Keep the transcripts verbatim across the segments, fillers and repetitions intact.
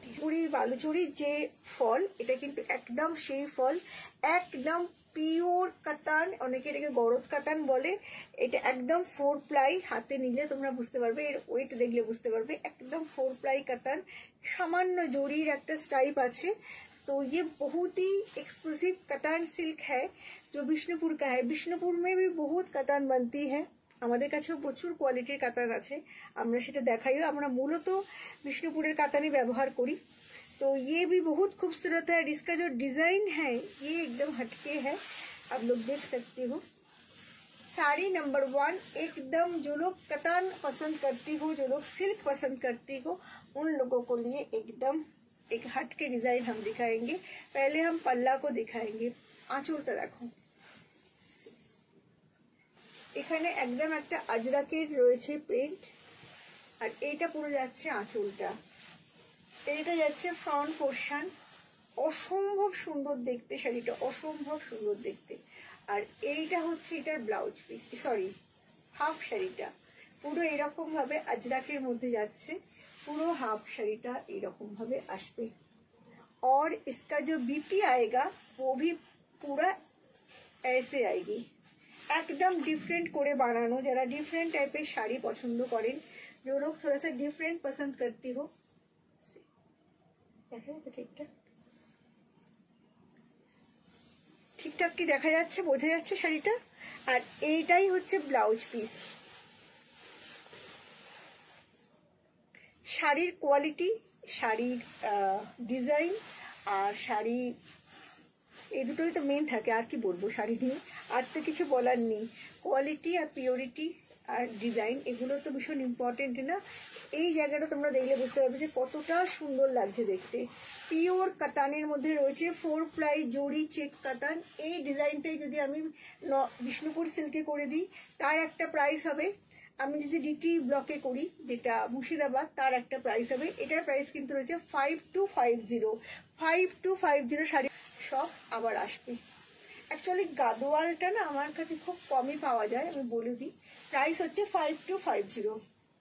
চুড়ি বালুচুরির যে ফল, এটা কিন্তু একদম সেই ফল, একদম পিওর কাতান, অনেকে এটাকে গরদ কাতান বলে। এটা একদম ফোর প্লাই, হাতে নিলে তোমরা বুঝতে পারবে, এর ওয়েট দেখলে বুঝতে পারবে, একদম फोर प्लाई कतन, सामान्य जोड़ीर एक स्ट्राइप आछे। तो ये बहुत ही एक्सक्लूसिव कतान सिल्क है जो बिष्णुपुर का है। बिष्णुपुर में भी बहुत कतान बनती है, আমাদের কাছেও প্রচুর কোয়ালিটির কাতান আছে, আমরা সেটা দেখাইও। আমরা মূলত বিষ্ণুপুরের কাতানই ব্যবহার করি। तो ये भी बहुत खूबसूरत है, इसका जो डिजाइन है ये एकदम हटके है, आप लोग देख सकते हो। साड़ी नंबर वन, एकदम जो लोग कतान पसंद करती हो, जो लोग सिल्क पसंद करती हो, उन लोगों को लिए एकदम एक हटके डिजाइन हम दिखाएंगे। पहले हम पल्ला को दिखाएंगे। आंचलটা দেখো, এখানে একদম একটা আজরাকের রয়েছে প্রিন্ট, আর এইটা পুরো যাচ্ছে আঁচলটা, এইটা যাচ্ছে ফ্রন্ট পোর্শন। অসম্ভব সুন্দর দেখতে শাড়িটা, অসম্ভব সুন্দর দেখতে। আর এইটা হচ্ছে এটার ব্লাউজ পিস, সরি হাফ শাড়িটা পুরো এরকম ভাবে আজরাকের মধ্যে যাচ্ছে, পুরো হাফ শাড়িটা এরকম ভাবে আসবে। और इसका जो बीपी आएगा वो भी पूरा ऐसे आएगी, एकदम डिफरेंट করে বানানো। যারা ডিফারেন্ট টাইপের শাড়ি পছন্দ করেন, जो लोग थोड़ा सा डिफरेंट पसंद करती हो, দেখা যাচ্ছে ঠিকঠাক ঠিকঠাক কি দেখা যাচ্ছে, বোঝা যাচ্ছে শাড়িটা। আর এইটাই হচ্ছে ব্লাউজ পিস। শাড়ির কোয়ালিটি, শাড়ির ডিজাইন আর শাড়ি, এই দুটোই তো মেন থাকে। আর কি বলবো শাড়ি নিয়ে, আর তো কিছু বলার নেই। কোয়ালিটি আর পিওরিটি আর ডিজাইন এগুলো তো ভীষণ ইম্পর্টেন্ট না। এই জায়গাটা তোমরা দেখলে বুঝতে পারবে যে কতটা সুন্দর লাগছে দেখতে। পিওর কাতানের মধ্যে রয়েছে ফোর প্লাই জড়ি চেক কাতান। এই ডিজাইনটাই যদি আমি বিষ্ণুপুর সিল্কে করে দিই তার একটা প্রাইস হবে, আমি যদি ডিটি ব্লকে করি যেটা মুর্শিদাবাদ তার একটা প্রাইস হবে। এটার প্রাইস কিন্তু রয়েছে five two five zero five two five zero শাড়ি সব আবার আসবে। অ্যাকচুয়ালি গাদোয়ালটা না আমার কাছে খুব কমই পাওয়া যায়, আমি বলে দিই প্রাইস হচ্ছে ফাইভ টু ফাইভ জিরো।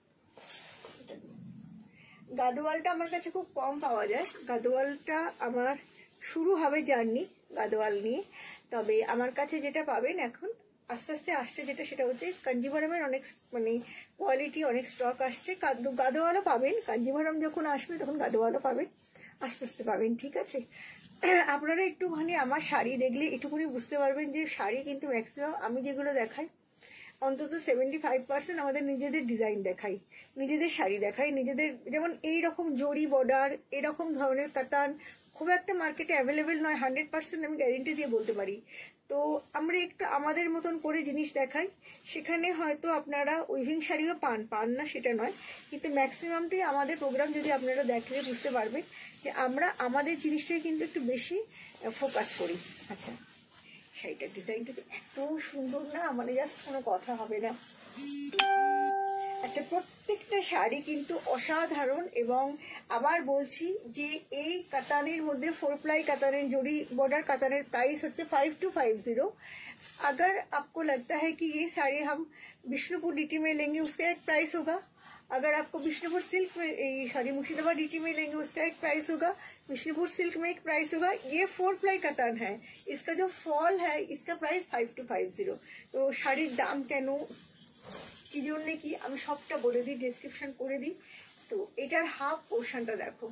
গাদোয়ালটা আমার কাছে খুব কম পাওয়া যায়, গাদোয়ালটা আমার শুরু হবে জার্নি গাদোয়াল নিয়ে। তবে আমার কাছে যেটা পাবেন এখন আস্তে আস্তে আসছে যেটা, সেটা হচ্ছে কাঞ্জিভারামের অনেক মানে কোয়ালিটি, অনেক স্টক আসছে। গাদোয়ালও পাবেন, কাঞ্জিভারাম যখন আসবে তখন গাদোয়ালও পাবেন, আস্তে আস্তে পাবেন, ঠিক আছে। আপনারা একটুখানি আমার শাড়ি দেখলে একটুখানি বুঝতে পারবেন যে শাড়ি কিন্তু ম্যাক্সিমাম আমি যেগুলো দেখাই অন্তত সেভেন্টি ফাইভ পার্সেন্ট আমাদের নিজেদের ডিজাইন দেখাই, নিজেদের শাড়ি দেখাই, নিজেদের। যেমন এইরকম জড়ি বর্ডার, এরকম ধরনের কাতান খুব একটা মার্কেটে অ্যাভেলেবেল নয়, হান্ড্রেড পার্সেন্ট আমি গ্যারেন্টি দিয়ে বলতে পারি। তো আমরা একটু আমাদের মতন করে জিনিস দেখাই, সেখানে হয়তো আপনারা উইভিং শাড়িও পান পান না সেটা নয়, কিন্তু ম্যাক্সিমামটাই আমাদের প্রোগ্রাম যদি আপনারা দেখলে বুঝতে পারবেন যে আমরা আমাদের জিনিসটাই কিন্তু একটু বেশি ফোকাস করি। আচ্ছা, শাড়িটার ডিজাইনটা তো এত সুন্দর না, মানে জাস্ট কোনো কথা হবে না। আচ্ছা, প্রত্যেকটা শাড়ি কিন্তু অসাধারণ। এবং আবার বলছি যে এই কাতানের মধ্যে फोर प्लाई কাতানের জড়ি बॉर्डर कातानेर प्राइस होच्छे फाइव टू फाइव जीरो। अगर आपको लगता है कि ये साड़ी हम बिष्णुपुर डीटी में लेंगे उसका एक प्राइस होगा, अगर आपको बिष्णुपुर सिल्क में सॉरी मुर्शिदाबाद डीटी में लेंगे उसका एक प्राइस होगा, बिष्णुपुर सिल्क में एक प्राइस होगा। ये फोर प्लाई कातान है, इसका जो फॉल है इसका price five two five zero. तो শাড়ির দাম কেন কি জন্য কি আমি সবটা বলে দিই, ডেসক্রিপশন করে দিই। তো এটার হাফ পোর্শনটা দেখো,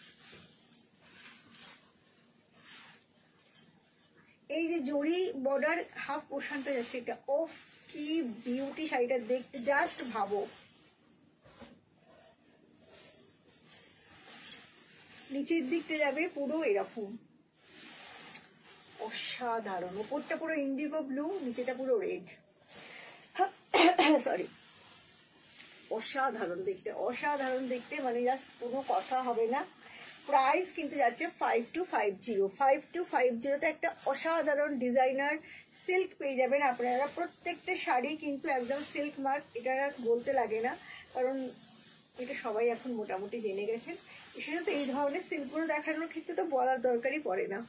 এই যে জড়ি বর্ডার হাফ পোর্শনটা যাচ্ছে, এটা ওফ কি বিউটি শাড়িটা দেখতে, জাস্ট ভাবো। নিচের দিকটা যাবে পুরো এরকম অসাধারণ, উপরটা পুরো ইন্ডিগো ব্লু, নিচেটা পুরো রেড, সরি অসাধারণ দেখতে, অসাধারণ দেখতে, মানে জাস্ট কোনো কথা হবে না। প্রাইস কিন্তু যাচ্ছে five two five zero five two five জিরোতে একটা অসাধারণ ডিজাইনার সিল্ক পেয়ে যাবেন আপনারা। প্রত্যেকটা শাড়ি কিন্তু একদম সিল্ক মার্ক, এটা বলতে লাগে না, কারণ এটা সবাই এখন মোটামুটি জেনে গেছেন। বিশেষত এই ধরনের সিল্কগুলো দেখানোর ক্ষেত্রে তো বলার দরকারই পড়ে না।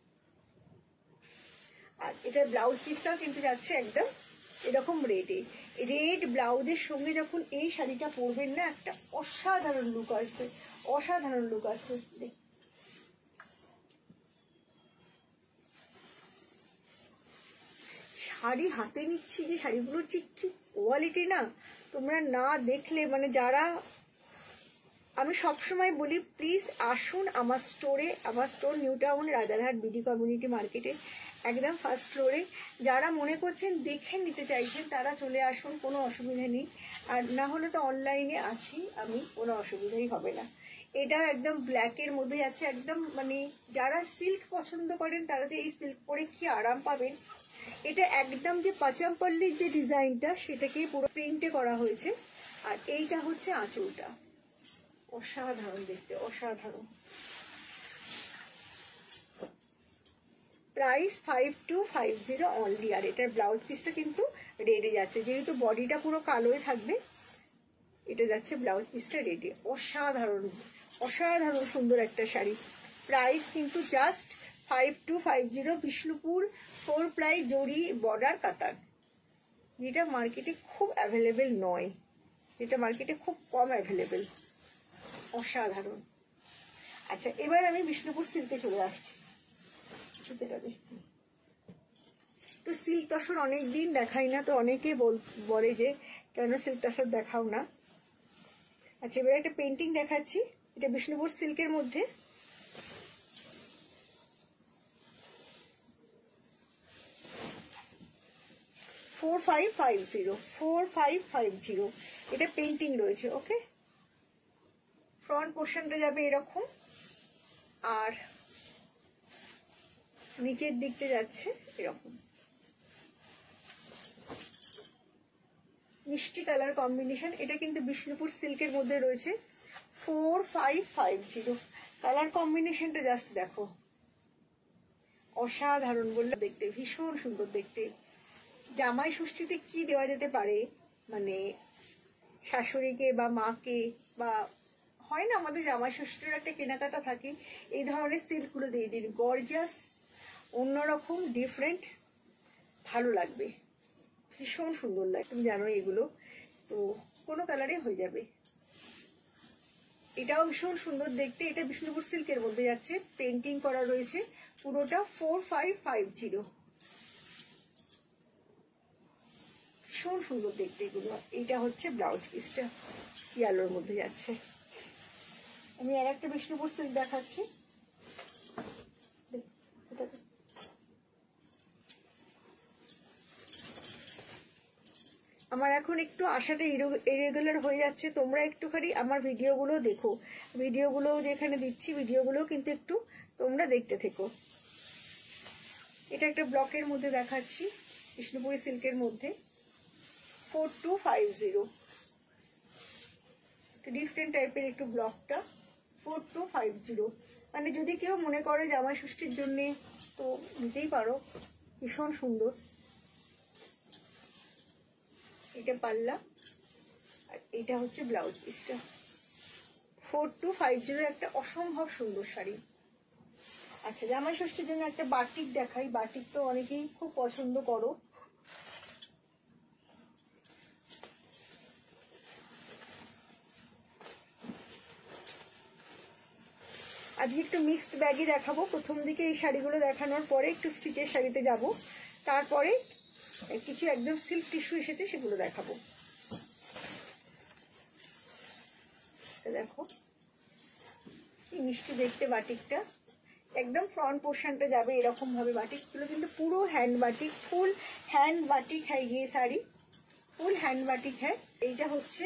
আর এটার ব্লাউজ পিসটাও কিন্তু যাচ্ছে একদম এরকম রেডে। রেড ব্লাউজের সঙ্গে যখন এই শাড়িটা পরবেন না, একটা অসাধারণ লুক আসবে, অসাধারণ লুক আসবে। শাড়ি হাতে নিচ্ছি যে শাড়িগুলোর যে কি কোয়ালিটি না, তোমরা না দেখলে মানে যারা, আমি সবসময় বলি প্লিজ আসুন আমার স্টোরে। আমার store New Town Rajarhat BD community মার্কেটে, একদম ফার্স্ট ফ্লোরে। যারা মনে করছেন দেখে নিতে চাইছেন তারা চলে আসুন, কোনো অসুবিধা নেই। আর না হলে তো অনলাইনে আছি আমি, কোনো অসুবিধাই হবে না। এটাও একদম ব্ল্যাকের মধ্যে যাচ্ছে, একদম মানে যারা সিল্ক পছন্দ করেন তারা তো এই সিল্ক পরে কি আরাম পাবেন। এটা একদম যে পাচামপল্লির যে ডিজাইনটা সেটাকে পুরো প্রিন্টে করা হয়েছে। আর এইটা হচ্ছে আঁচলটা, অসাধারণ দেখতে, অসাধারণ। Price five two five zero only. আর এটার ব্লাউজ পিসটা কিন্তু রেডি যাচ্ছে, যেহেতু বডিটা পুরো কালোই থাকবে, এটা যাচ্ছে ব্লাউজ পিসটা রেডি। অসাধারণ অসাধারণ সুন্দর একটা শাড়ি। প্রাইস কিন্তু just five two five zero. Bishnupur four ply জরি বর্ডার কাতার, যেটা মার্কেটে খুব অ্যাভেলেবেল নয়, যেটা মার্কেটে খুব কম অ্যাভেলেবেল। অসাধারণ। আচ্ছা, এবার আমি বিষ্ণুপুর সিল্কে চলে আসছি। তো সিল্ক তসর অনেক দিন দেখাই না, তো অনেকে বলে যে কেন সিল্ক তসর দেখাও না। আচ্ছা, এবার একটা পেন্টিং দেখাচ্ছি, এটা বিষ্ণুপুর সিল্কের মধ্যে। Four five five zero four five five zero এটা পেন্টিং রয়েছে। ওকে, ফ্রন্ট পোর্শনটা যাবে এরকম, আর নিচের দিকটা যাচ্ছে এরকম মিষ্টি কালার কম্বিনেশন। এটা কিন্তু বিষ্ণুপুর সিল্কের মধ্যে রয়েছে। Four five five zero colour কম্বিনেশনটা জাস্ট দেখো, অসাধারণ বললে দেখতে, ভীষণ সুন্দর দেখতে। জামাই ষষ্ঠীতে কি দেওয়া যেতে পারে, মানে শাশুড়িকে বা মাকে, বা হয় না আমাদের জামাই ষষ্ঠীর একটা কেনাকাটা থাকে, এই ধরনের সিল্কগুলো দিয়ে দিন। গর্জিয়াস, অন্যরকম, ডিফারেন্ট, ভালো লাগবে, ভীষণ সুন্দর লাগে। তুমি জানো এগুলো তো কোনো কালারে হয়ে যাবে। এটাও ভীষণ সুন্দর দেখতে। এটা বিষ্ণুপুর সিল্কের মধ্যে যাচ্ছে, পেন্টিং করা রয়েছে পুরোটা। ফোর ফাইভ ফাইভ জিরো ভীষণ সুন্দর দেখতে এগুলো। এইটা হচ্ছে ব্লাউজ পিসটা, ইয়ালোর মধ্যে যাচ্ছে। আমি আর একটা বিষ্ণুপুর সিল্ক দেখাচ্ছি। আমার এখন একটু আশাটা ইরেগুলার হয়ে যাচ্ছে, তোমরা একটুখানি আমার ভিডিওগুলো দেখো, ভিডিওগুলো যেখানে দিচ্ছি ভিডিওগুলো কিন্তু একটু তোমরা দেখতে থেকো। এটা একটা ব্লকের মধ্যে দেখাচ্ছি, বিষ্ণুপুরি সিল্কের মধ্যে। Four two five zero different টাইপের একটু ব্লকটা। ফোর টু ফাইভ জিরো মানে যদি কেউ মনে করে জামাই ষষ্ঠীর জন্যে তো নিতেই পারো, ভীষণ সুন্দর। এটা পাল্লা, আর এটা হচ্ছে ব্লাউজ পিসটা। ফোর টু ফাইভ জিরো একটা অসম্ভব সুন্দর শাড়ি। আচ্ছা, জামাই ষষ্ঠীর জন্য একটা বাটিক দেখাই। বাটিক তো অনেকেই খুব পছন্দ করো। আজকে একটু মিক্সড ব্যাগই দেখাবো। প্রথম দিকে এই শাড়িগুলো দেখানোর পরে একটু স্টিচের শাড়িতে যাব, তারপরে কিছু একদম সিল্ক টিস্যু এসেছে সেগুলো দেখাবো। দেখো কি মিষ্টি দেখতে বাটিকটা, একদম ফ্রন্ট পোর্শনটা যাবে এরকম ভাবে। বাটিকগুলো কিন্তু পুরো hand batik, full hand batik হ্যাঁ, ये শাড়ি ফুল হ্যান্ড বাটিক হ্যাঁ। এইটা হচ্ছে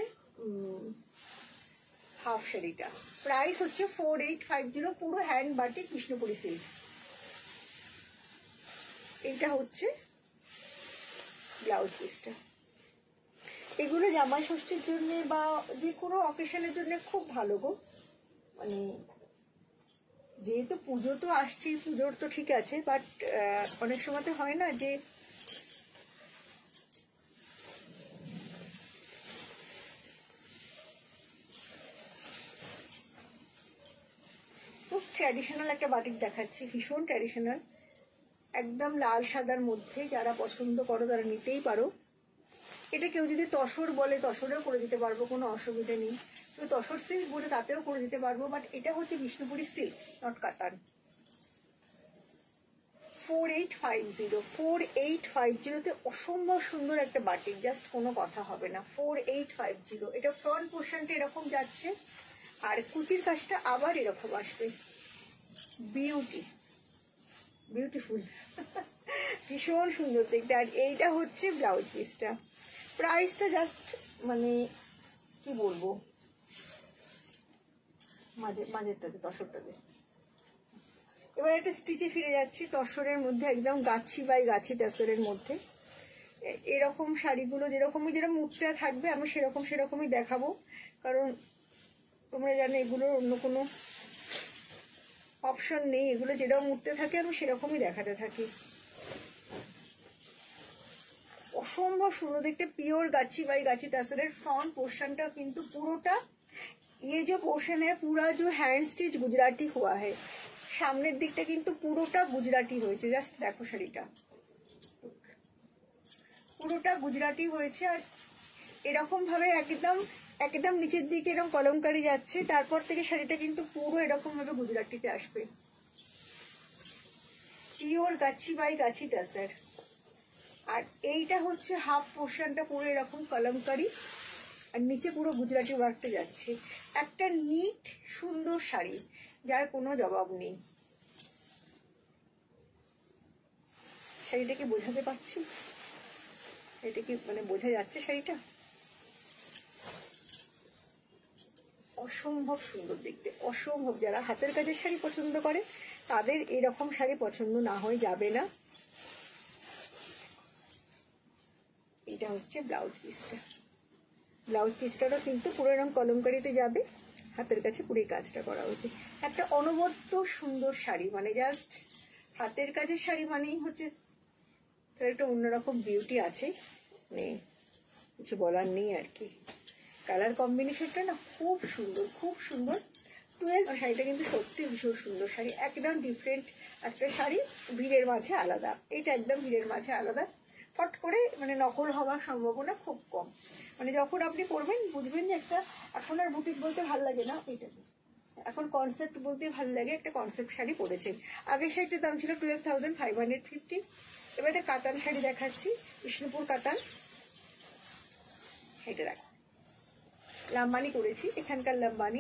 হাফ শাড়িটা। প্রাইস হচ্ছে ফোর এইট ফাইভ জিরো পুরো হ্যান্ড বাটিক বিষ্ণুপুরি সিল্ক। এইটা হচ্ছে ব্লাউজ পিসটা। এগুলো জামাই ষষ্ঠীর জন্য বা যে কোনো অকেশনের জন্য খুব ভালো গো। মানে যেহেতু পুজো তো আসছে, পুজোর তো ঠিক আছে, বাট অনেক সময় তো হয় না যে খুব ট্র্যাডিশনাল একটা বাটিক দেখাচ্ছি, ভীষণ ট্র্যাডিশনাল, একদম লাল সাদার মধ্যে। যারা পছন্দ করো তারা নিতেই পারো। এটা কেউ যদি তসর বলে তসরেও করে দিতে পারবো, কোনো অসুবিধা নেই। তো তসর সিল্ক বলে তাতেও করে দিতে পারবো, বাট এটা হচ্ছে বিষ্ণুপুরি সিল্ক, নট কাতান। Four eight five zero four eight five জিরোতে অসম্ভব সুন্দর একটা বাটিক, জাস্ট কোনো কথা হবে না। ফোর এইট ফাইভ জিরো এটা ফ্রন্ট পোর্শনটা এরকম যাচ্ছে, আর কুচির কাজটা আবার এরকম আসবে। বিউটি, বিউটিফুল, ভীষণ সুন্দর দেখতে। আর এইটা হচ্ছে ব্লাউজ পিসটা, প্রাইসটা জাস্ট মানে কি বলবো, মাঝে মাঝেরটাতে তসরটাতে। এবার একটা স্টিচে ফিরে যাচ্ছি, তসরের মধ্যে একদম গাছি বাই গাছি তসরের মধ্যে। এরকম শাড়িগুলো যেরকমই যেরকম উঠতে থাকবে আমি সেরকম সেরকমই দেখাবো, কারণ তোমরা জানো এগুলোর অন্য কোনো অপশন নেই, এগুলো যেরকম উঠতে থাকে আমি সেরকমই দেখাতে থাকি। অসম্ভব সুন্দর দেখতে, pure Gachhi by Gachhi তসরের। Front পোর্শনটা কিন্তু পুরোটা ये जो पोर्शन है पूरा जो हैंड स्टिच गुजराती हुआ है, সামনের দিকটা কিন্তু পুরোটা গুজরাটি হয়েছে। জাস্ট দেখো শাড়িটা পুরোটা গুজরাটি হয়েছে, আর এরকম ভাবে একদম একদম নিচের দিকে এরকম কলমকারি যাচ্ছে, তারপর থেকে শাড়িটা কিন্তু পুরো এরকম ভাবে গুজরাটিতে আসবে। পিওর গাছি বাই গাছি তসর। আর এইটা হচ্ছে হাফ পোর্শনটা পুরো এরকম কলমকারি, আর নিচে পুরো গুজরাটি ওয়ার্কটা যাচ্ছে। একটা নিট সুন্দর শাড়ি, যার কোনো জবাব নেই। শাড়িটাকে বোঝাতে পারছি, এটা কি মানে বোঝা যাচ্ছে শাড়িটা? অসম্ভব সুন্দর দেখতে, অসম্ভব। যারা হাতের কাজের শাড়ি পছন্দ করে তাদের এরকম শাড়ি পছন্দ না হয়ে যাবে না। এটা হচ্ছে ব্লাউজ পিসটা, ব্লাউজ পিসটারও কিন্তু পুরো এরকম কলমকারিতে যাবে, হাতের কাছে পুরো কাজটা করা হয়েছে। একটা অনবদ্য সুন্দর শাড়ি, মানে জাস্ট হাতের কাজের শাড়ি মানেই হচ্ছে তার একটা অন্যরকম বিউটি আছে, মানে কিছু বলার নেই আর কি। কালার কম্বিনেশনটা না খুব সুন্দর, খুব সুন্দর। টুয়েলভ শাড়িটা কিন্তু সত্যি ভীষণ সুন্দর শাড়ি, একদম ডিফারেন্ট একটা শাড়ি, ভিড়ের মাঝে আলাদা। এটা একদম ভিড়ের মাঝে আলাদা, ফট করে মানে নকল হওয়ার সম্ভাবনা খুব কম। মানে যখন আপনি পরবেন বুঝবেন যে একটা, এখন আর বুটিক বলতে ভাল লাগে না, এইটাকে এখন কনসেপ্ট বলতে ভাল লাগে, একটা কনসেপ্ট শাড়ি পরেছেন। আগের শাড়িটার দাম ছিল twelve thousand five hundred fifty. এবার একটা কাতান শাড়ি দেখাচ্ছি, বিষ্ণুপুর কাতান। এটা দেখ, লাম্বানি করেছি, এখানকার লাম্বানি,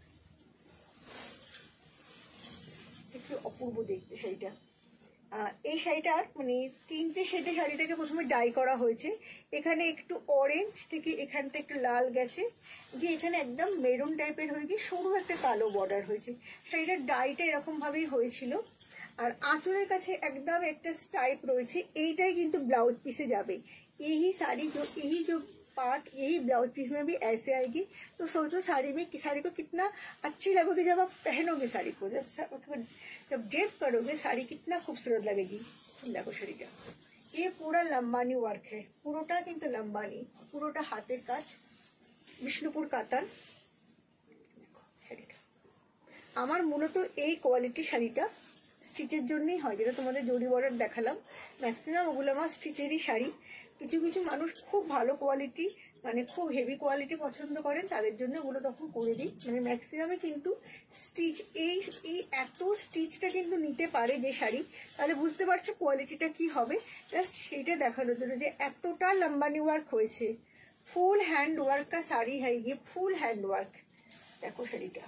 একটু অপূর্ব দেখতে শাড়িটা। এই শাড়িটার মানে তিনটে শেডে শাড়িটাকে প্রথমে ডাই করা হয়েছে। এখানে একটু অরেঞ্জ থেকে এখানটা একটু লাল গেছে, গিয়ে এখানে একদম মেরুন টাইপের হয়ে গিয়ে সরু একটা কালো বর্ডার হয়েছে। শাড়িটার ডাইটা এরকম ভাবেই হয়েছিল। আর আঁচলের কাছে একদম একটা স্টাইপ রয়েছে, এইটাই কিন্তু ব্লাউজ পিসে যাবে। এই শাড়ি जो यही जो पार्ट यही ब्लाउज पीस में भी ऐसे आएगी। तो सोचो साड़ी में साड़ी को कितना अच्छी लगोगी जब आप पहनोगे साड़ी को, जब जब ड्रेप करोगे साड़ी कितना खूबसूरत लगेगी। देखो শাড়িটা ये पूरा लंबानी वर्क है, পুরোটা কিন্তু লম্বানি, পুরোটা হাতের কাজ, বিষ্ণুপুর কাতান। শাড়িটা আমার মূলত এই কোয়ালিটি শাড়িটা স্টিচের জন্যই হয়, যেটা তোমাদের জরি বর্ডার দেখালাম। ম্যাক্সিমাম ওগুলো আমার স্টিচেরই শাড়ি। কিছু কিছু মানুষ খুব ভালো কোয়ালিটি মানে খুব হেভি কোয়ালিটি পছন্দ করেন, তাদের জন্য ওগুলো তখন করে দিই। মানে ম্যাক্সিমামে কিন্তু স্টিচ, এই এই এত স্টিচটা কিন্তু নিতে পারে যে শাড়ি, তাহলে বুঝতে পারছো কোয়ালিটিটা কি হবে। জাস্ট সেইটা দেখানোর জন্য যে এতটা লম্বানি ওয়ার্ক হয়েছে। ফুল হ্যান্ড ওয়ার্ক কা শাড়ি है ये, ফুল হ্যান্ড ওয়ার্ক। দেখো শাড়িটা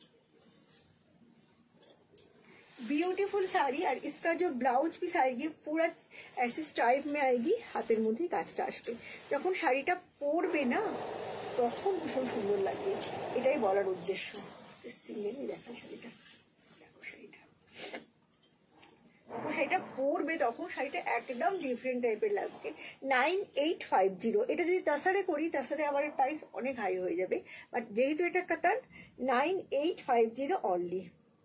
ब्यूटीफुल साड़ी। और इसका जो ब्लाउज पीस आएगी पूरा ऐसे स्ट्राइप में आएगी, हाथेर मध्य काजटा आसবে। যখন শাড়িটা পরবে না তখন ভীষণ সুন্দর লাগবে, এটাই বলার উদ্দেশ্য। সিঙ্গেলই দেখা শাড়িটা, দেখো শাড়িটা যখন শাড়িটা পরবে তখন শাড়িটা একদম ডিফারেন্ট টাইপের লাগবে। নাইন এইট ফাইভ জিরো এটা যদি তাসারে করি তাসারে আবার প্রাইস অনেক হাই হয়ে যাবে, বাট যেহেতু এটা কাতান nine eight five zero only.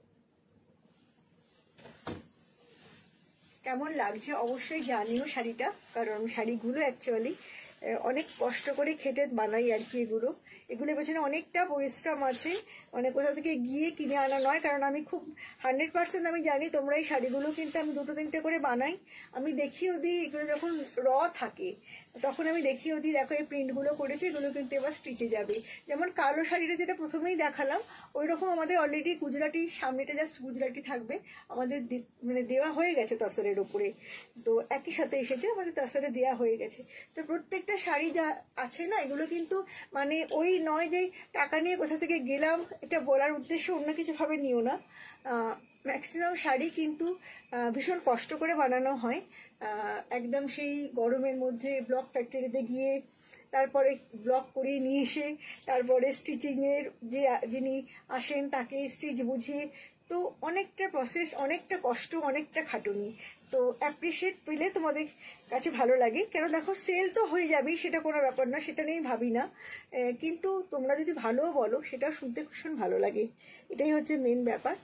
কেমন লাগছে অবশ্যই জানিও শাড়িটা, কারণ শাড়িগুলো অ্যাকচুয়ালি অনেক কষ্ট করে খেটে বানাই আর কি। এগুলো এগুলোর পেছনে অনেকটা পরিশ্রম আছে, মানে কোথা থেকে গিয়ে কিনে আনা নয়। কারণ আমি খুব হান্ড্রেড পার্সেন্ট আমি জানি তোমরা এই শাড়িগুলো কিন্তু আমি দুটো তিনটে করে বানাই, আমি দেখিও দিই। এগুলো যখন র থাকে তখন আমি দেখিয়েও দিই, দেখো এই প্রিন্টগুলো করেছি, এগুলো কিন্তু এবার স্টিচে যাবে। যেমন কালো শাড়িটা যেটা প্রথমেই দেখালাম, ওই রকম আমাদের অলরেডি গুজরাটি, সামনেটা জাস্ট গুজরাটি থাকবে, আমাদের মানে দেওয়া হয়ে গেছে তাসরের ওপরে, তো একই সাথে এসেছে, আমাদের তাসরে দেওয়া হয়ে গেছে। তো প্রত্যেকটা শাড়ি যা আছে না, এগুলো কিন্তু মানে ওই নয় যে টাকা নিয়ে কোথা থেকে গেলাম, এটা বলার উদ্দেশ্য অন্য কিছু ভাবে নিও না। ম্যাক্সিমাম শাড়ি কিন্তু ভীষণ কষ্ট করে বানানো হয়, একদম সেই গরমের মধ্যে ব্লক ফ্যাক্টরিতে গিয়ে তারপরে ব্লক করিয়ে নিয়ে এসে তারপরে স্টিচিংয়ের যে যিনি আসেন তাকে স্টিচ বুঝিয়ে, তো অনেকটা প্রসেস, অনেকটা কষ্ট, অনেকটা খাটুনি। তো অ্যাপ্রিসিয়েট পেলে তোমাদের কাছে ভালো লাগে, কেন দেখো সেল তো হয়ে যাবেই, সেটা কোনো ব্যাপার না, সেটা নিয়েই ভাবি না, কিন্তু তোমরা যদি ভালোও বলো সেটা শুনতে ভীষণ ভালো লাগে, এটাই হচ্ছে মেন ব্যাপার।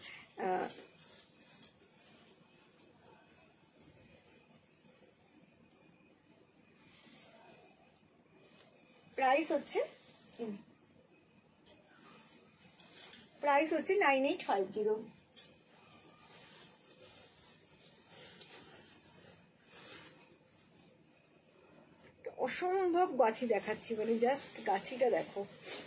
প্রাইস হচ্ছে প্রাইস হচ্ছে নাইন এইট ফাইভ জিরো। অসম্ভব গাছি দেখাচ্ছি, মানে জাস্ট গাছিটা দেখো।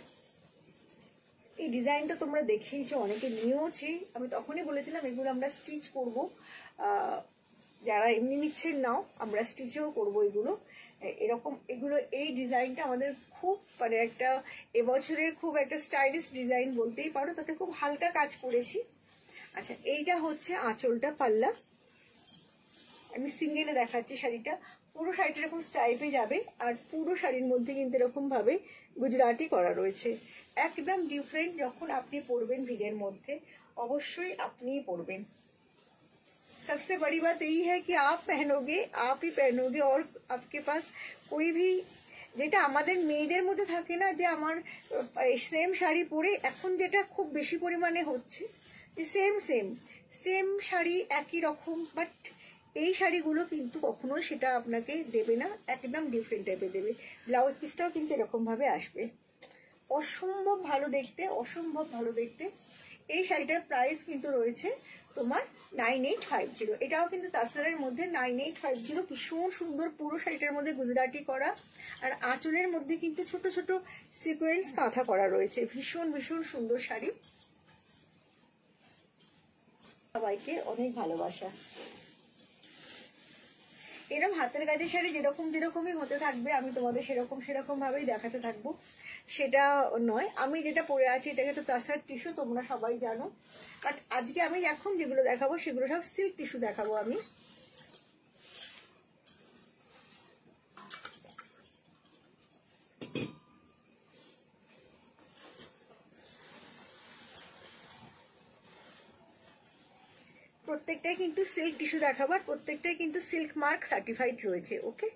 এই ডিজাইনটা তোমরা দেখেইছো, অনেকে নিয়েওছি, আমি তখনই বলেছিলাম এগুলো আমরা স্টিচ করব, যারা এমনি নিচ্ছেন নাও, আমরা স্টিচেও করব এগুলো এরকম। এগুলো এই ডিজাইনটা আমাদের খুব মানে একটা এবছরের খুব একটা স্টাইলিশ ডিজাইন বলতেই পারো, তাতে খুব হালকা কাজ করেছি। আচ্ছা, এইটা হচ্ছে আঁচলটা, পাল্লা, আমি সিঙ্গেলে দেখাচ্ছি শাড়িটা, পুরো শাড়িটা এরকম স্টাইপে যাবে, আর পুরো শাড়ির মধ্যে কিন্তু এরকম ভাবে গুজরাটি করা রয়েছে, একদম ডিফারেন্ট। যখন আপনি পরবেন ভিড়ের মধ্যে অবশ্যই আপনিই পরবেন। सबसे बड़ी बात यही है कि आप पहनोगे, आप ही पहनोगे, और आपके पास कोई भी, যেটা আমাদের মেয়েদের মধ্যে থাকে না যে আমার সেম শাড়ি পরে, এখন যেটা খুব বেশি পরিমাণে হচ্ছে যে সেম সেম সেম শাড়ি একই রকম, বাট এই শাড়িগুলো কিন্তু কখনোই সেটা আপনাকে দেবে না, একদম ডিফারেন্ট টাইপের দেবে। ব্লাউজ পিসটাও কিন্তু এরকমভাবে আসবে, অসম্ভব ভালো দেখতে, অসম্ভব ভালো দেখতে। এই শাড়িটার প্রাইস কিন্তু রয়েছে তোমার নাইন এইট ফাইভ জিরো, এটাও কিন্তু তাসরের মধ্যে নাইন এইট ফাইভ জিরো। ভীষণ সুন্দর, পুরো শাড়িটার মধ্যে গুজরাটি করা, আর আঁচলের মধ্যে কিন্তু ছোট ছোট সিকোয়েন্স কাঁথা করা রয়েছে, ভীষণ ভীষণ সুন্দর শাড়ি। সবাইকে অনেক ভালোবাসা। এরকম হাতের কাজের শাড়ি যেরকম যেরকমই হতে থাকবে, আমি তোমাদের সেরকম সেরকম ভাবেই দেখাতে থাকবো, সেটা নয়। আমি যেটা পরে আছি এটাকে তো তাসার টিস্যু, তোমরা সবাই জানো, বাট আজকে আমি এখন যেগুলো দেখাবো সেগুলো সব সিল্ক টিস্যু দেখাবো আমি। প্রত্যেকটাই কিন্তু সিল্ক টিস্যু দেখাবো, আর প্রত্যেকটাই কিন্তু সিল্ক মার্ক সার্টিফাইড রয়েছে। ওকে,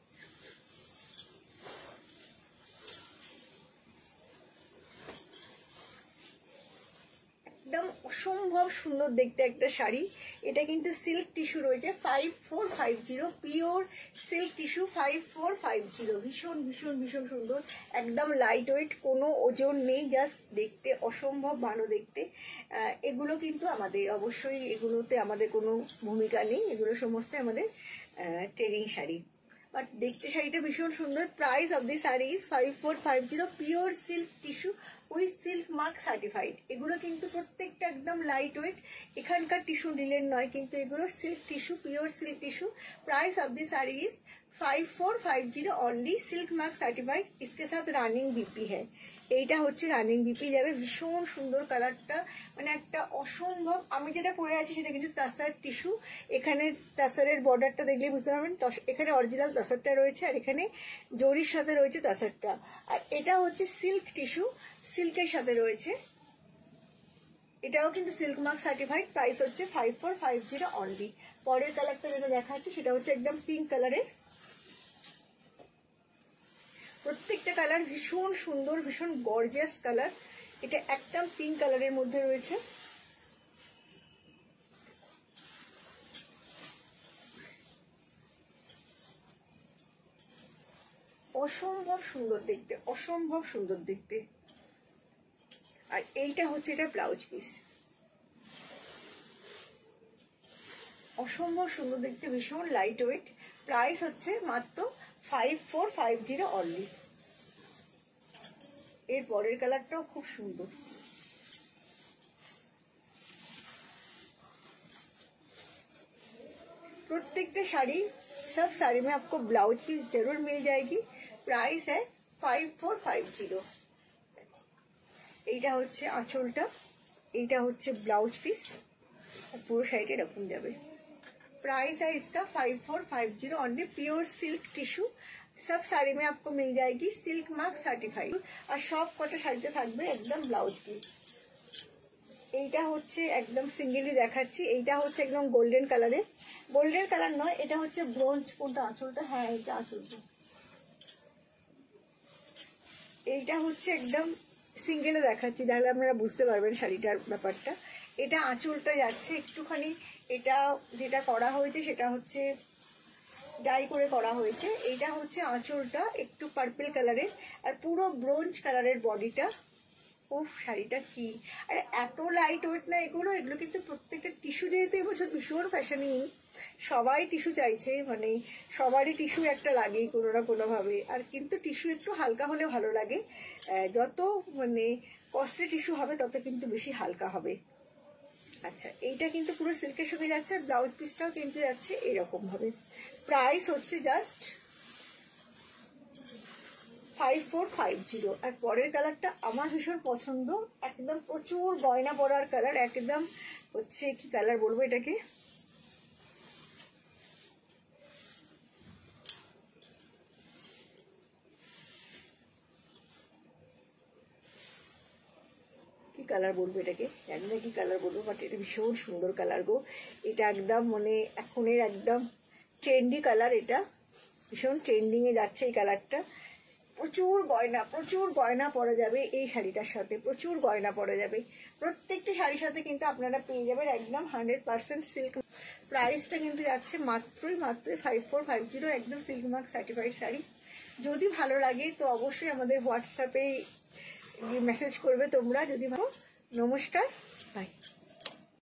একদম অসম্ভব সুন্দর দেখতে একটা শাড়ি। এটা কিন্তু সিল্ক টিস্যু রয়েছে, five four five zero, pure silk tissue five four five zero. ভীষণ ভীষণ ভীষণ সুন্দর, একদম লাইট ওয়েট, কোনো ওজন নেই, জাস্ট দেখতে অসম্ভব ভালো দেখতে। এগুলো কিন্তু আমাদের অবশ্যই, এগুলোতে আমাদের কোনো ভূমিকা নেই, এগুলো সমস্ত আমাদের ট্রেনিং শাড়ি, বাট দেখতে শাড়িটা ভীষণ সুন্দর। প্রাইস অফ দি শাড়ি is five four five zero, pure silk tissue with silk mark certified. এগুলো কিন্তু প্রত্যেকটা একদম লাইট ওয়েট, এখানকার টিস্যু নিলেন নয়, কিন্তু এগুলো silk tissue, pure silk tissue. Price of the শাড়ি is five four five zero only, silk mark certified, इसके साथ রানিং বিপি है। এইটা হচ্ছে রানিং বিপি যাবে। ভীষণ সুন্দর কালারটা, মানে একটা অসম্ভব। আমি যেটা পরে আছি সেটা কিন্তু তাসার টিস্যু, এখানে তাসারের বর্ডারটা দেখলে বুঝতে পারবেন, এখানে অরিজিনাল তাসারটা রয়েছে, আর এখানে জরির সাথে রয়েছে তাসারটা, আর এটা হচ্ছে সিল্ক টিস্যু, সিল্কের সাথে রয়েছে, এটাও কিন্তু সিল্ক মার্ক সার্টিফাইড। প্রাইস হচ্ছে five four five zero only. পরের কালারটা যেটা দেখা যাচ্ছে সেটা হচ্ছে একদম পিঙ্ক কালারের, প্রত্যেকটা কালার ভীষণ সুন্দর, ভীষণ গর্জিয়াস কালার। এটা একদম পিঙ্ক কালারের মধ্যে রয়েছে, অসম্ভব সুন্দর দেখতে, অসম্ভব সুন্দর দেখতে। আর এইটা হচ্ছে এটা ব্লাউজ পিস, অসম্ভব সুন্দর দেখতে, ভীষণ লাইট ওয়েট। প্রাইস হচ্ছে মাত্র five four five zero only. এর পরের কালারটাও খুব সুন্দর। प्रत्येक साड़ी सब साड़ी में आपको ब्लाउज पीस जरूर मिल जाएगी। प्राइस है फाइव फोर फाइव जीरो। এইটা হচ্ছে আঁচলটা, এইটা হচ্ছে ব্লাউজ পিস, আর পুরো শাড়িটা এরকম যাবে। प्राइस है इसका five four five zero only. Pure silk tissue सब साड़ी में आपको मिल जाएगी। Silk mark certified. और सब कटा শাড়িতে থাকবে একদম ব্লাউজ পিস। এইটা হচ্ছে একদম সিঙ্গেলি দেখাচ্ছি। এইটা হচ্ছে একদম গোল্ডেন কালারের, গোল্ডেন কালার নয়, এটা হচ্ছে ব্রোঞ্জ। কোনটা আঁচলটা? হ্যাঁ এটা আঁচলটা। এইটা হচ্ছে একদম সিঙ্গেলে দেখাচ্ছি, তাহলে আপনারা বুঝতে পারবেন শাড়িটার ব্যাপারটা। এটা আঁচলটা যাচ্ছে একটুখানি, এটা যেটা করা হয়েছে সেটা হচ্ছে ডাই করে করা হয়েছে। এইটা হচ্ছে আঁচলটা একটু পার্পল কালারের, আর পুরো ব্রোঞ্জ কালারের বডিটা। উফ শাড়িটা কি, আর এত লাইট ওয়েট না এগুলো। এগুলো কিন্তু প্রত্যেকটা টিস্যু, যেহেতু এবছর ভীষণ ফ্যাশনিং, সবাই টিস্যু চাইছে, মানে সবারই টিস্যু একটা লাগেই কোনো না কোনোভাবে। আর কিন্তু টিস্যু একটু হালকা হলে ভালো লাগে, যত মানে কস্টলি টিস্যু হবে তত কিন্তু বেশি হালকা হবে। আচ্ছা এইটা কিন্তু পুরো সিল্কের সঙ্গে যাচ্ছে, আর ব্লাউজ পিসটাও কিন্তু যাচ্ছে এরকম ভাবে। প্রাইস হচ্ছে just five four five zero. আর পরের কালারটা আমার ভীষণ পছন্দ, একদম প্রচুর গয়না পরার কালার। একদম হচ্ছে কি কালার বলবো এটাকে, কি কালার বলবো এটাকে, জানি না কি কালার বলবো, বাট এটা ভীষণ সুন্দর কালার গো। এটা একদম মানে এখনের একদম ট্রেন্ডি কালার, এটা ভীষণ ট্রেন্ডিং এ যাচ্ছে এই কালারটা। প্রচুর গয়না, প্রচুর গয়না পরা যাবে এই শাড়িটার সাথে, প্রচুর গয়না পরা যাবে। প্রত্যেকটি শাড়ির সাথে কিন্তু আপনারা পেয়ে যাবেন একদম হান্ড্রেড পার্সেন্ট সিল্ক। প্রাইসটা কিন্তু যাচ্ছে মাত্রই মাত্রই ফাইভ ফোর ফাইভ জিরো, একদম সিল্ক মার্ক সার্টিফাইড শাড়ি। যদি ভালো লাগে তো অবশ্যই আমাদের হোয়াটসঅ্যাপে মেসেজ করবে তোমরা যদি ভালো। নমস্কার, বাই।